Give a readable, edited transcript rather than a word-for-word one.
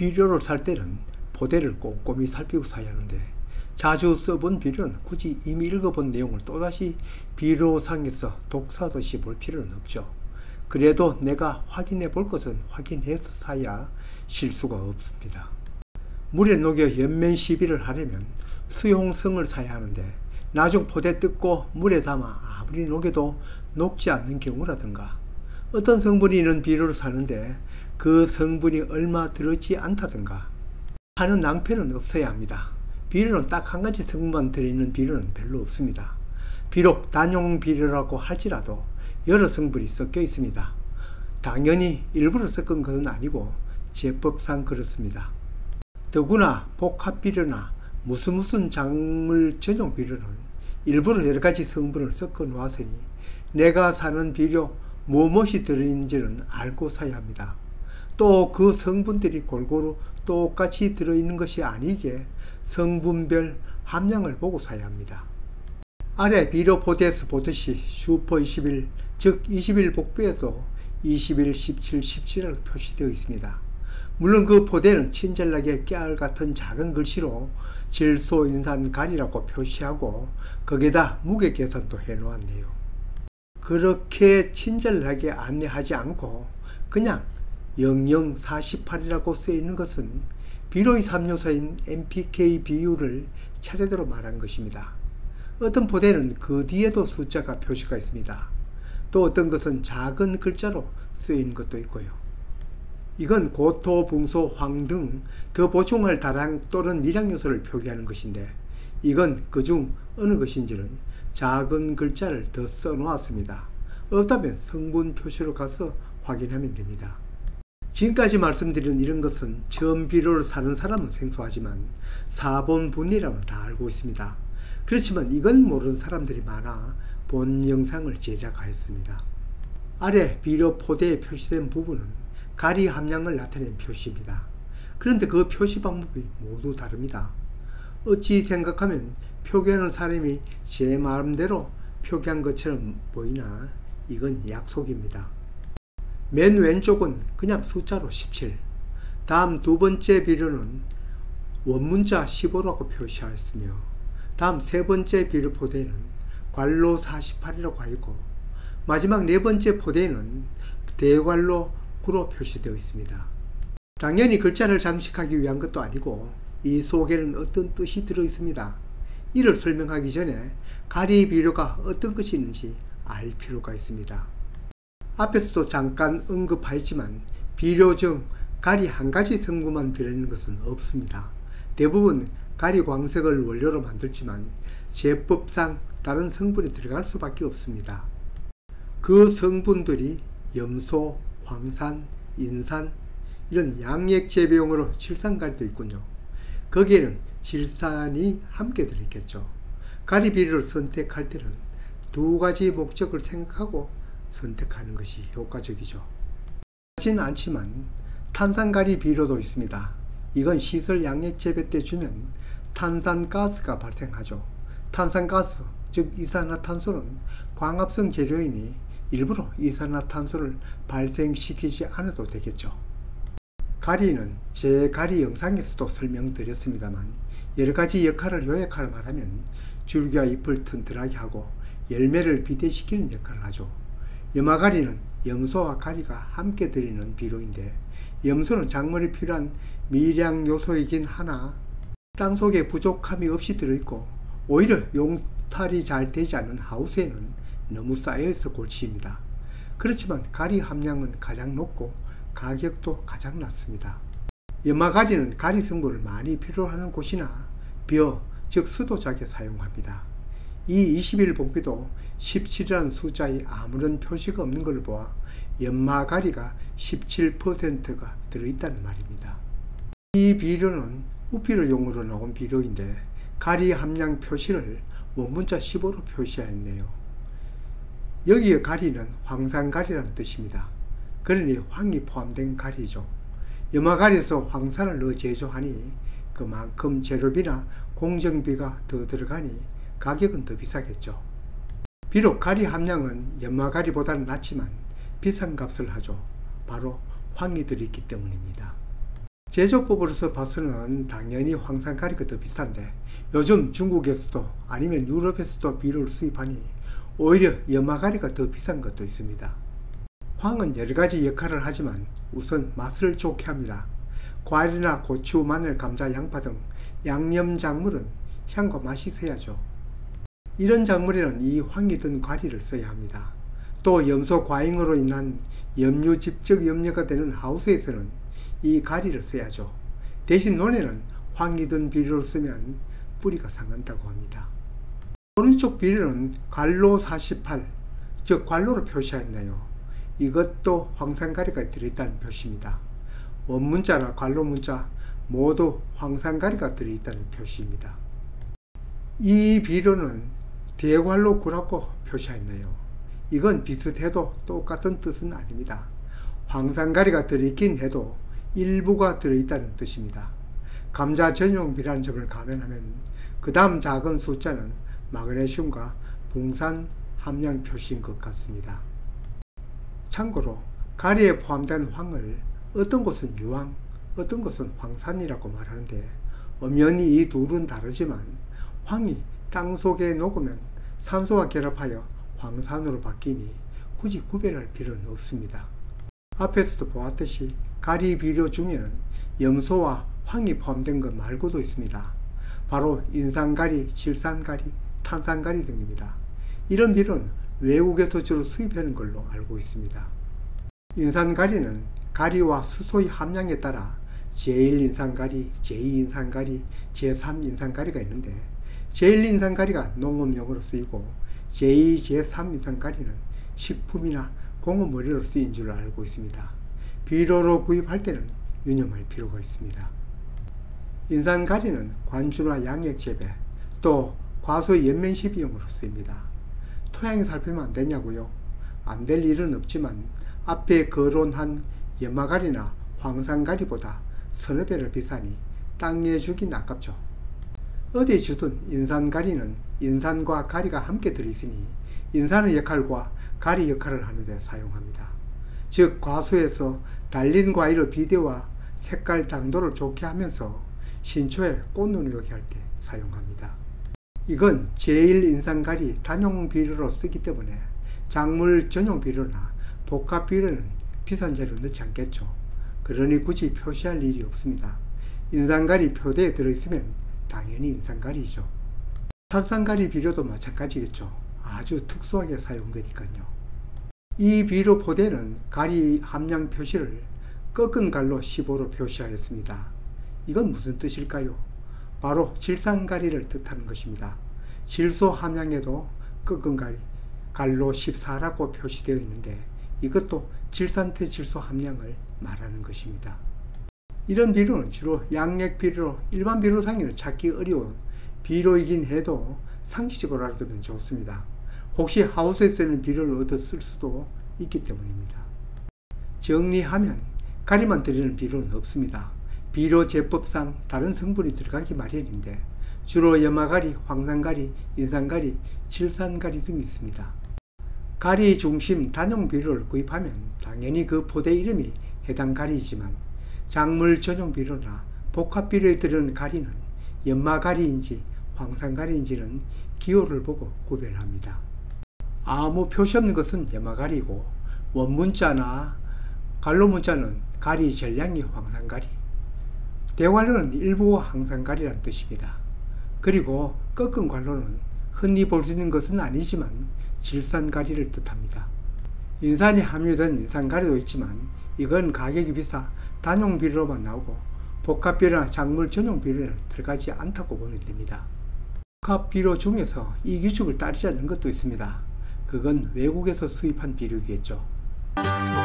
비료를 살 때는 포대를 꼼꼼히 살피고 사야 하는데, 자주 써본 비료는 굳이 이미 읽어본 내용을 또다시 비료상에서 독사듯이 볼 필요는 없죠. 그래도 내가 확인해 볼 것은 확인해서 사야 실수가 없습니다. 물에 녹여 연면 시비를 하려면 수용성을 사야 하는데, 나중 포대 뜯고 물에 담아 아무리 녹여도 녹지 않는 경우라든가, 어떤 성분이 있는 비료를 사는데 그 성분이 얼마 들어있지 않다든가 하는 낭패는 없어야 합니다. 비료는 딱 한 가지 성분만 들어있는 비료는 별로 없습니다. 비록 단용 비료라고 할지라도 여러 성분이 섞여 있습니다. 당연히 일부러 섞은 것은 아니고 제법상 그렇습니다. 더구나 복합 비료나 무슨 작물 전용 비료는 일부러 여러 가지 성분을 섞어 놓았으니 내가 사는 비료 무엇이 들어있는지는 알고 사야 합니다. 또 그 성분들이 골고루 똑같이 들어있는 것이 아니게 성분별 함량을 보고 사야 합니다. 아래 비료 포대에서 보듯이 슈퍼 21, 즉 21 복비에도 21, 17, 17이라고 표시되어 있습니다. 물론 그 포대는 친절하게 깨알 같은 작은 글씨로 질소인산가리라고 표시하고 거기에다 무게 계산도 해 놓았네요. 그렇게 친절하게 안내하지 않고 그냥 0048이라고 쓰여 있는 것은 비료의 3요소인 NPK 비율을 차례대로 말한 것입니다. 어떤 포대는 그 뒤에도 숫자가 표시가 있습니다. 또 어떤 것은 작은 글자로 쓰여 있는 것도 있고요. 이건 고토, 붕소, 황 등 더 보충할 다량 또는 미량 요소를 표기하는 것인데, 이건 그중 어느 것인지는 작은 글자를 더 써놓았습니다. 없다면 성분 표시로 가서 확인하면 됩니다. 지금까지 말씀드린 이런 것은 처음 비료를 사는 사람은 생소하지만 사본분이라면 다 알고 있습니다. 그렇지만 이건 모르는 사람들이 많아 본 영상을 제작하였습니다. 아래 비료 포대에 표시된 부분은 가리 함량을 나타낸 표시입니다. 그런데 그 표시 방법이 모두 다릅니다. 어찌 생각하면 표기하는 사람이 제 마음대로 표기한 것처럼 보이나 이건 약속입니다. 맨 왼쪽은 그냥 숫자로 17, 다음 두 번째 비료는 원문자 15라고 표시하였으며, 다음 세 번째 비료 포대에는 괄로 48이라고 하였고, 마지막 네 번째 포대에는 대괄로 9로 표시되어 있습니다. 당연히 글자를 장식하기 위한 것도 아니고 이 속에는 어떤 뜻이 들어 있습니다. 이를 설명하기 전에 가리 비료가 어떤 것이 있는지 알 필요가 있습니다. 앞에서도 잠깐 언급하였지만 비료 중 가리 한 가지 성분만 들어있는 것은 없습니다. 대부분 가리 광석을 원료로 만들지만 제법상 다른 성분이 들어갈 수밖에 없습니다. 그 성분들이 염소, 황산, 인산, 이런 양액 재배용으로 칠산가리도 있군요. 거기에는 질산이 함께 들어있겠죠. 가리 비료를 선택할 때는 두 가지 목적을 생각하고 선택하는 것이 효과적이죠. 하진 않지만 탄산가리 비료도 있습니다. 이건 시설 양액 재배 때 주면 탄산가스가 발생하죠. 탄산가스, 즉 이산화탄소는 광합성 재료이니 일부러 이산화탄소를 발생시키지 않아도 되겠죠. 가리는 제 가리 영상에서도 설명드렸습니다만 여러가지 역할을 요약하여 말하면 줄기와 잎을 튼튼하게 하고 열매를 비대시키는 역할을 하죠. 염화가리는 염소와 가리가 함께 들이는 비료인데, 염소는 작물이 필요한 미량 요소이긴 하나 땅속에 부족함이 없이 들어있고 오히려 용탈이 잘 되지 않는 하우스에는 너무 쌓여있어 골치입니다. 그렇지만 가리 함량은 가장 높고 가격도 가장 낮습니다. 염화가리는 가리 성분을 많이 필요로 하는 곳이나 벼, 즉 수도작에 사용합니다. 이 21복비도 17이라는 숫자에 아무런 표시가 없는 것을 보아 염화가리가 17%가 들어있다는 말입니다. 이 비료는 우피료용으로 나온 비료인데 가리 함량 표시를 원문자 15로 표시하였네요. 여기에 가리는 황산가리라는 뜻입니다. 그러니 황이 포함된 가리죠. 염화가리에서 황산을 넣어 제조하니 그만큼 재료비나 공정비가 더 들어가니 가격은 더 비싸겠죠. 비록 가리 함량은 염화가리보다는 낮지만 비싼 값을 하죠. 바로 황이 들어있기 때문입니다. 제조법으로서 봐서는 당연히 황산가리가 더 비싼데 요즘 중국에서도 아니면 유럽에서도 비료를 수입하니 오히려 염화가리가 더 비싼 것도 있습니다. 황은 여러가지 역할을 하지만 우선 맛을 좋게 합니다. 과일이나 고추, 마늘, 감자, 양파 등 양념 작물은 향과 맛이 있어야죠. 이런 작물에는 이 황이 든 가리를 써야 합니다. 또 염소 과잉으로 인한 염류 집적 염려가 되는 하우스에서는 이 가리를 써야죠. 대신 논에는 황이 든 비료를 쓰면 뿌리가 상한다고 합니다. 오른쪽 비료는 관로 48, 즉 관로로 표시하였네요. 이것도 황산가리가 들어있다는 표시입니다. 원문자나 관로문자 모두 황산가리가 들어있다는 표시입니다. 이 비료는 대관로 9라고 표시하였네요. 이건 비슷해도 똑같은 뜻은 아닙니다. 황산가리가 들어있긴 해도 일부가 들어있다는 뜻입니다. 감자 전용비라는 점을 감안하면 그 다음 작은 숫자는 마그네슘과 붕산 함량 표시인 것 같습니다. 참고로 가리에 포함된 황을 어떤 곳은 유황, 어떤 곳은 황산이라고 말하는데 엄연히 이 둘은 다르지만 황이 땅속에 녹으면 산소와 결합하여 황산으로 바뀌니 굳이 구별할 필요는 없습니다. 앞에서도 보았듯이 가리 비료 중에는 염소와 황이 포함된 것 말고도 있습니다. 바로 인산가리, 질산가리, 탄산가리 등입니다. 이런 비료는 외국에서 주로 수입하는 걸로 알고 있습니다. 인산가리는 가리와 수소의 함량에 따라 제1인산가리, 제2인산가리, 제3인산가리가 있는데 제1인산가리가 농업용으로 쓰이고 제2, 제3인산가리는 식품이나 공업원료로 쓰인 줄로 알고 있습니다. 비료로 구입할 때는 유념할 필요가 있습니다. 인산가리는 관주나 양액 재배, 또 과수의 연면시 비용으로 쓰입니다. 토양이 살피면 안 되냐고요? 안 될 일은 없지만 앞에 거론한 염화가리나 황산가리보다 서너 배를 비싸니 땅에 주긴 아깝죠. 어디에 주든 인산가리는 인산과 가리가 함께 들어있으니 인산의 역할과 가리 역할을 하는데 사용합니다. 즉 과수에서 달린 과일의 비대와 색깔 당도를 좋게 하면서 신초에 꽃눈이 오게 할 때 사용합니다. 이건 제1인산가리 단용 비료로 쓰기 때문에 작물 전용 비료나 복합 비료는 비싼 재료 넣지 않겠죠. 그러니 굳이 표시할 일이 없습니다. 인산가리 표대에 들어있으면 당연히 인산가리죠. 탄산가리 비료도 마찬가지겠죠. 아주 특수하게 사용되니까요. 이 비료 포대는 가리 함량 표시를 꺾은 갈로 15로 표시하였습니다. 이건 무슨 뜻일까요? 바로 질산가리를 뜻하는 것입니다. 질소 함량에도 꺾은 가리, 갈로 14라고 표시되어 있는데 이것도 질산태 질소 함량을 말하는 것입니다. 이런 비료는 주로 양액 비료로 일반 비료상에는 찾기 어려운 비료이긴 해도 상식적으로 알아두면 좋습니다. 혹시 하우스에 쓰는 비료를 얻어 쓸 수도 있기 때문입니다. 정리하면 가리만 들이는 비료는 없습니다. 비료 제법상 다른 성분이 들어가기 마련인데 주로 염화가리, 황산가리, 인산가리, 질산가리 등이 있습니다. 가리 중심 단용 비료를 구입하면 당연히 그 포대 이름이 해당 가리이지만 작물 전용 비료나 복합 비료에 들어있는 가리는 염화가리인지 황산가리인지는 기호를 보고 구별합니다. 아무 표시 없는 것은 염화가리고 원문자나 관로문자는 가리 전량이 황산가리, 대관로는 일부 황산가리란 뜻입니다. 그리고 꺾은 관로는 흔히 볼 수 있는 것은 아니지만 질산가리를 뜻합니다. 인산이 함유된 인산가리도 있지만 이건 가격이 비싸 단용 비료로만 나오고 복합 비료나 작물 전용 비료는 들어가지 않다고 보면 됩니다. 복합 비료 중에서 이 규칙을 따르지 않는 것도 있습니다. 그건 외국에서 수입한 비료이겠죠.